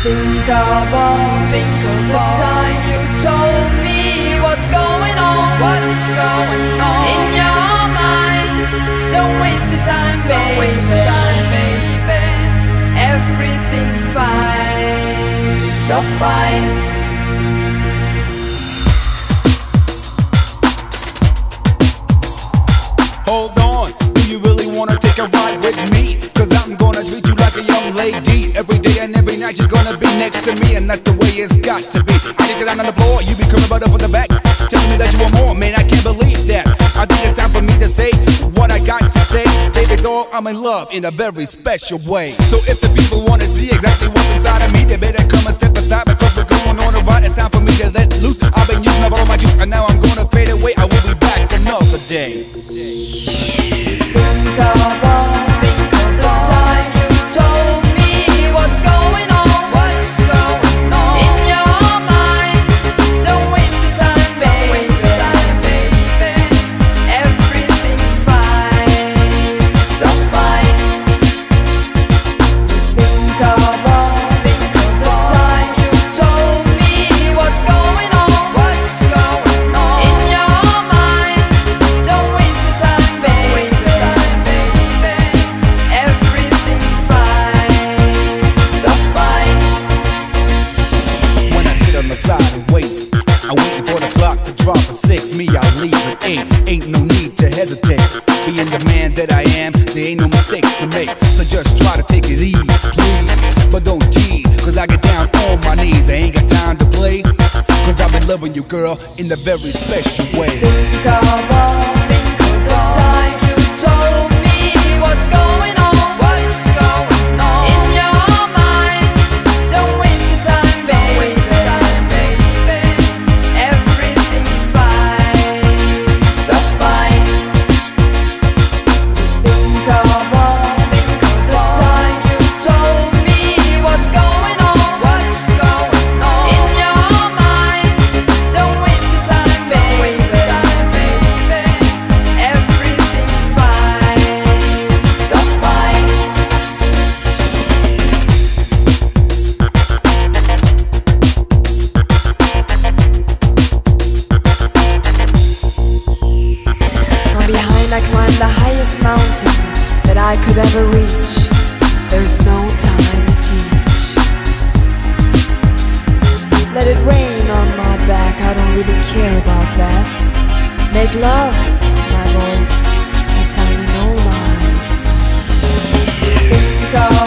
Think of the time you told me what's going on, in your mind. Don't waste your time, baby. Everything's fine, so fine. Hold on, do you really wanna take a ride with me? Cause I'm gonna treat you like a young lady. Every day and every night you're gonna be next to me, and that's the way it's got to be. I get down on the floor, you be coming right up on the back, telling me that you want more, man, I can't believe that. I think it's time for me to say what I got to say. Baby girl, I'm in love in a very special way. So if the people wanna see exactly what's inside of me, they better come and step aside, because we're going on a ride. It's time for me to let loose. I've been using up all my juice, and now I'm gonna fade away. I will be back another day. Think of the time you told me what's going on, in your mind. Don't waste your time, baby. Everything's fine, so fine. Think of the time you told me what's going on, in your mind. Don't waste your time, baby. Everything's fine, so fine. When I sit on the side and wait, I'm waiting for the clock to drop at 6. Me, I'll leave at 8. Ain't no need to hesitate. Being the man that I am, there ain't no mistakes to make. So just try to take it easy, please. But don't tease, cause I get down on my knees. I ain't got time to play, cause I've been loving you, girl, in a very special way. Think of the time you told me what's going on, in your mind. Don't waste your time, baby. Everything's fine, so fine. Think of the time you told me what's going on, in your mind. Don't waste your time, baby. Everything's fine, so fine. From behind I climbed the highest mountain that I could ever reach. There's no time to teach. Let it rain on my back, I don't really care about that. Make love, my boys, I tell you no lies. Think of